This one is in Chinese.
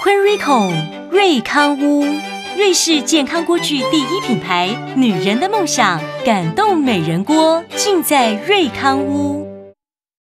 Quenrico 瑞康屋，瑞士健康锅具第一品牌，女人的梦想，感动美人锅，尽在瑞康屋。